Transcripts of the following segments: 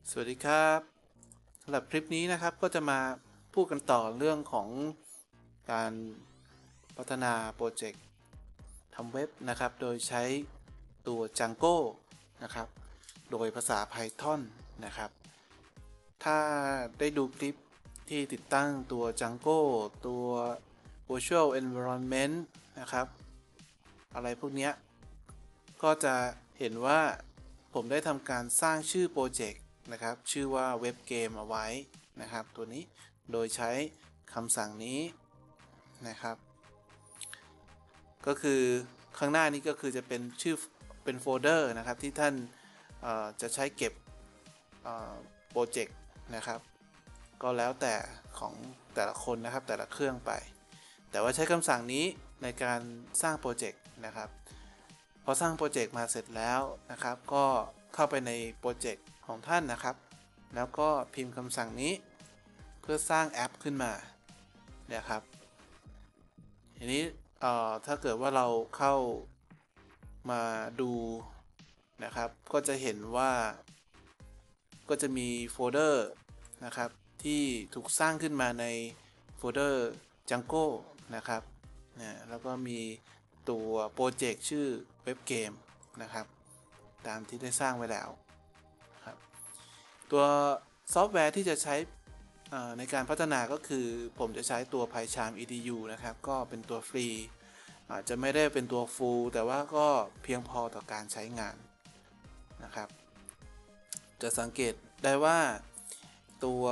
สวัสดีครับสำหรับคลิปนี้นะครับก็จะมาพูดกันต่อเรื่องของการพัฒนาโปรเจกต์ทำเว็บนะครับโดยใช้ตัว Django นะครับโดยภาษา Python นะครับถ้าได้ดูคลิปที่ติดตั้งตัว Django ตัว Virtual Environment นะครับอะไรพวกนี้ก็จะเห็นว่าผมได้ทำการสร้างชื่อโปรเจกต์นะครับชื่อว่าเว็บเกมเอาไว้นะครับตัวนี้โดยใช้คำสั่งนี้นะครับก็คือข้างหน้านี้ก็คือจะเป็นชื่อเป็นโฟลเดอร์นะครับที่ท่านจะใช้เก็บโปรเจกต์นะครับก็แล้วแต่ของแต่ละคนนะครับแต่ละเครื่องไปแต่ว่าใช้คำสั่งนี้ในการสร้างโปรเจกต์นะครับพอสร้างโปรเจกต์มาเสร็จแล้วนะครับก็เข้าไปในโปรเจกต์ของท่านนะครับแล้วก็พิมพ์คำสั่งนี้เพื่อสร้างแอปขึ้นมาเนี่ยครับทีนี้ถ้าเกิดว่าเราเข้ามาดูนะครับก็จะเห็นว่าก็จะมีโฟลเดอร์นะครับที่ถูกสร้างขึ้นมาในโฟลเดอร์ Django นะครับแล้วก็มีตัวโปรเจกต์ชื่อเว็บเกมนะครับตามที่ได้สร้างไว้แล้วครับตัวซอฟต์แวร์ที่จะใช้ในการพัฒนาก็คือผมจะใช้ตัว PyCharm EDU นะครับก็เป็นตัวฟรีอาจจะไม่ได้เป็นตัว full แต่ว่าก็เพียงพอต่อการใช้งานนะครับจะสังเกตได้ว่าตัว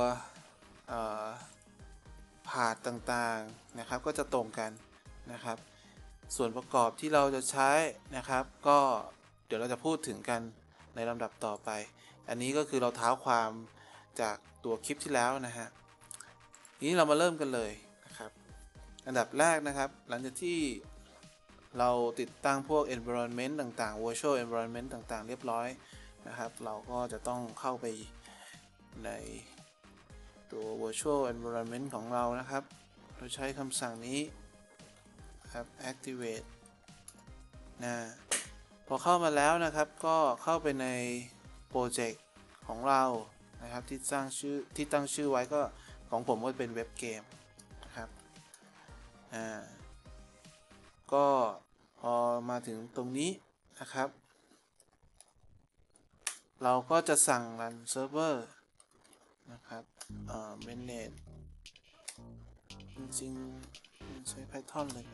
พาธต่างๆนะครับก็จะตรงกันนะครับส่วนประกอบที่เราจะใช้นะครับก็เดี๋ยวเราจะพูดถึงกันในลำดับต่อไปอันนี้ก็คือเราเท้าความจากตัวคลิปที่แล้วนะฮะทีนี้เรามาเริ่มกันเลยนะครับอันดับแรกนะครับหลังจากที่เราติดตั้งพวก environment ต่างๆ virtual environment ต่างๆเรียบร้อยนะครับเราก็จะต้องเข้าไปในตัว virtual environment ของเรานะครับโดยใช้คำสั่งนี้ครับ activate นะพอเข้ามาแล้วนะครับก็เข้าไปในโปรเจกต์ของเรานะครับที่ตั้งชื่อไว้ก็ของผมก็เป็นเว็บเกมนะครับก็พอมาถึงตรงนี้นะครับเราก็จะสั่ง run server นะครับmanage จริงๆใช้ Python เลย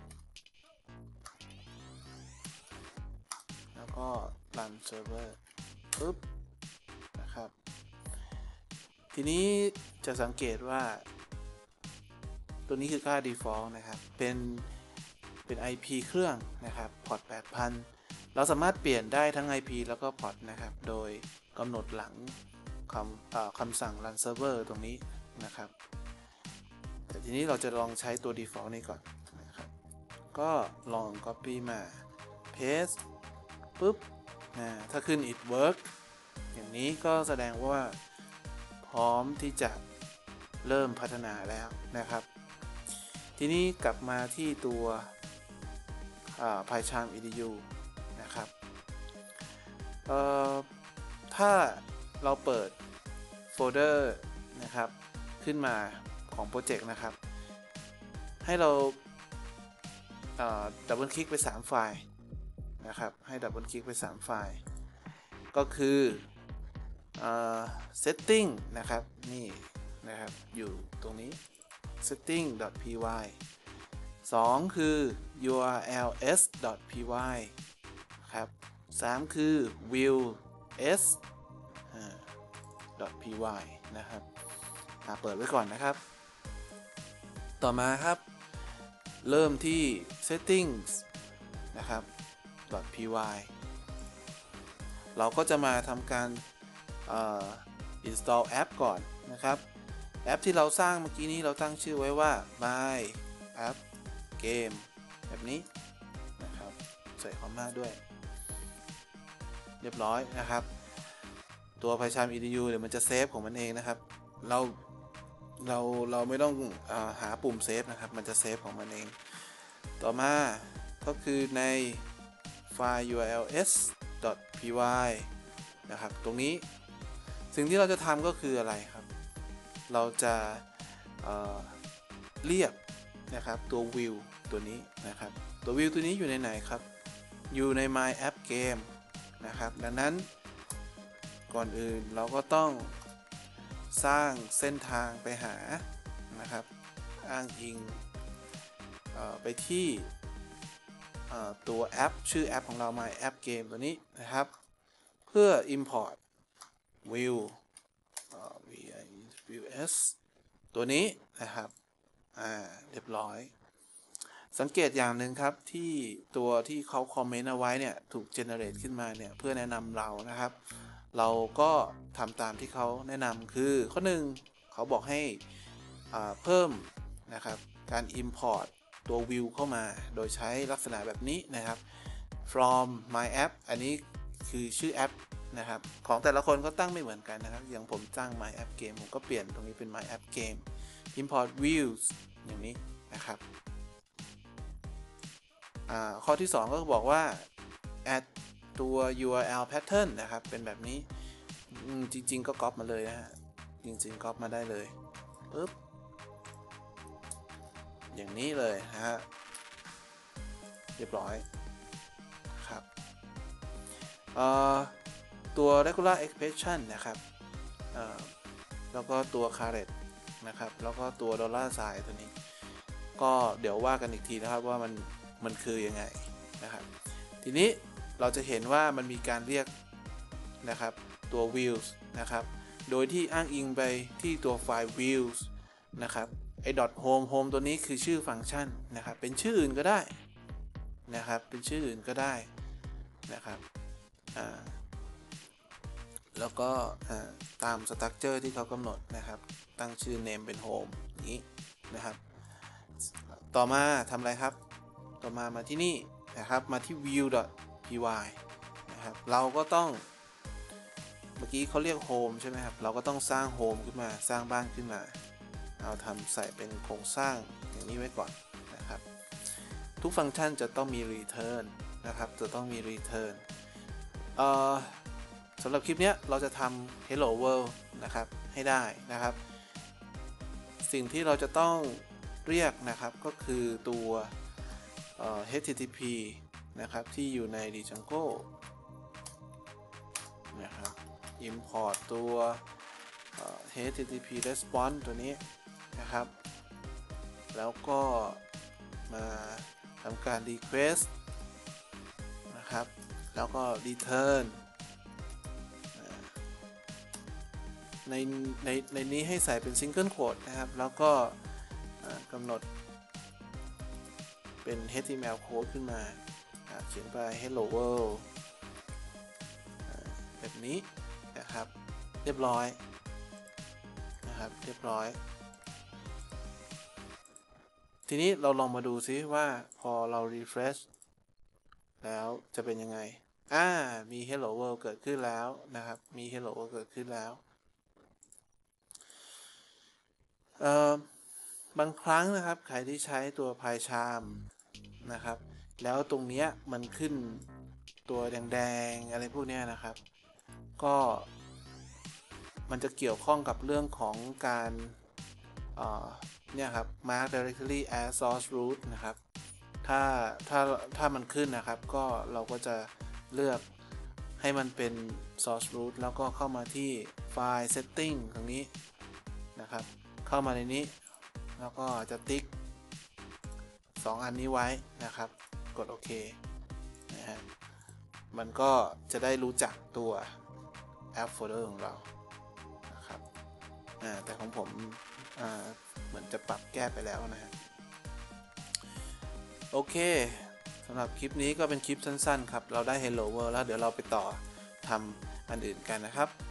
แล้วก็ run server ปึ๊บนะครับทีนี้จะสังเกตว่าตัวนี้คือค่า default นะครับเป็น IP เครื่องนะครับพอร์ต 8000 เราสามารถเปลี่ยนได้ทั้ง IP แล้วก็พอร์ตนะครับโดยกำหนดหลังคำสั่ง run server ตรงนี้นะครับแต่ทีนี้เราจะลองใช้ตัว default นี้ก่อนนะครับก็ลอง copy มา paste ปุ๊บถ้าขึ้น it work อย่างนี้ก็แสดงว่าพร้อมที่จะเริ่มพัฒนาแล้วนะครับทีนี้กลับมาที่ตัวPyCharm EDU นะครับถ้าเราเปิดโฟลเดอร์นะครับขึ้นมาของโปรเจกต์นะครับให้เราดับเบิลคลิกไป3ไฟล์นะครับให้ดับเบิลคลิกไป3ไฟล์ก็คือsetting นะครับนี่นะครับอยู่ตรงนี้ setting.py 2 คือ urls.py ครับ3 คือ views.py นะครับเปิดไว้ก่อนนะครับต่อมาครับเริ่มที่ settings นะครับ .py เราก็จะมาทำการinstall แอปก่อนนะครับแอปที่เราสร้างเมื่อกี้นี้เราตั้งชื่อไว้ว่า my app game แบบนี้นะครับใส่คอมมาด้วยเรียบร้อยนะครับตัว PyCharm EDU เดี๋ยวมันจะเซฟของมันเองนะครับเราไม่ต้องหาปุ่มเซฟนะครับมันจะเซฟของมันเองต่อมาก็คือในไฟล์ urls.py นะครับตรงนี้สิ่งที่เราจะทำก็คืออะไรครับ เราจะเรียกนะครับตัว view ตัวนี้นะครับตัว view ตัวนี้อยู่ในไหนครับอยู่ใน my app game นะครับดังนั้นก่อนอื่นเราก็ต้องสร้างเส้นทางไปหานะครับอ้างอิงไปที่ตัวแอปชื่อแอปของเรา my app game ตัวนี้นะครับเพื่อ import view views ตัวนี้นะครับเรียบร้อยสังเกตอย่างหนึ่งครับที่ตัวที่เขาคอมเมนต์เอาไว้เนี่ยถูก generate ขึ้นมาเนี่ยเพื่อแนะนำเรานะครับเราก็ทำตามที่เขาแนะนำคือข้อหนึ่งเขาบอกให้เพิ่มนะครับการ import ตัว view เข้ามาโดยใช้ลักษณะแบบนี้นะครับ from my app อันนี้คือชื่อแอปนะครับของแต่ละคนก็ตั้งไม่เหมือนกันนะครับอย่างผมตั้ง my app game ผมก็เปลี่ยนตรงนี้เป็น my app game import views อย่างนี้นะครับข้อที่2ก็บอกว่า add ตัว URL pattern นะครับเป็นแบบนี้จริงๆก็ก๊อปมาเลยนะฮะจริงๆก๊อปมาได้เลยปึ๊บอย่างนี้เลยนะฮะเรียบร้อยครับตัว regular expression นะครับแล้วก็ตัว caret นะครับแล้วก็ตัว $sign ตัวนี้ก็เดี๋ยวว่ากันอีกทีนะครับว่ามันคือยังไงนะครับทีนี้เราจะเห็นว่ามันมีการเรียกนะครับตัว views นะครับโดยที่อ้างอิงไปที่ตัวไฟล์ views นะครับไอ้ .home ตัวนี้คือชื่อฟังก์ชันนะครับเป็นชื่ออื่นก็ได้นะครับเป็นชื่ออื่นก็ได้นะครับแล้วก็ตามสตรัคเจอร์ที่เขากำหนดนะครับตั้งชื่อ name เป็น home อย่างนี้นะครับต่อมาทำอะไรครับต่อมาที่นี่นะครับมาที่ view.py นะครับเราก็ต้องเมื่อกี้เขาเรียก home ใช่ไหมครับเราก็ต้องสร้าง home ขึ้นมาสร้างบ้านขึ้นมาเอาทำใส่เป็นโครงสร้างอย่างนี้ไว้ก่อนนะครับทุกฟังก์ชันจะต้องมี return นะครับจะต้องมี returnสำหรับคลิปนี้เราจะทำ Hello World นะครับให้ได้นะครับสิ่งที่เราจะต้องเรียกนะครับก็คือตัว HTTP นะครับที่อยู่ใน Django นะครับ import ตัว HTTP response ตัวนี้นะครับแล้วก็มาทำการ request นะครับแล้วก็ returnในนี้ให้ใส่เป็น single quote นะครับแล้วก็กำหนดเป็น HTML code ขึ้นมาเขียนไป hello world แบบนี้นะครับเรียบร้อยนะครับเรียบร้อยทีนี้เราลองมาดูซิว่าพอเรา refresh แล้วจะเป็นยังไงมี hello world เกิดขึ้นแล้วนะครับมี hello world เกิดขึ้นแล้วบางครั้งนะครับใครที่ใช้ตัว PyCharm นะครับแล้วตรงเนี้ยมันขึ้นตัวแดงๆอะไรพวกนี้นะครับก็มันจะเกี่ยวข้องกับเรื่องของการเนี่ยครับ mark directory as source root นะครับถ้ามันขึ้นนะครับก็เราก็จะเลือกให้มันเป็น source root แล้วก็เข้ามาที่ไฟล์ setting ตรงนี้นะครับเข้ามาในนี้แล้วก็จะติ๊ก2อันนี้ไว้นะครับกดโอเคนะฮะมันก็จะได้รู้จักตัวแอปโฟลเดอร์ของเรานะครับแต่ของผมเหมือนจะปรับแก้ไปแล้วนะฮะโอเคสำหรับคลิปนี้ก็เป็นคลิปสั้นๆครับเราได้ Hello World แล้วเดี๋ยวเราไปต่อทำอันอื่นกันนะครับ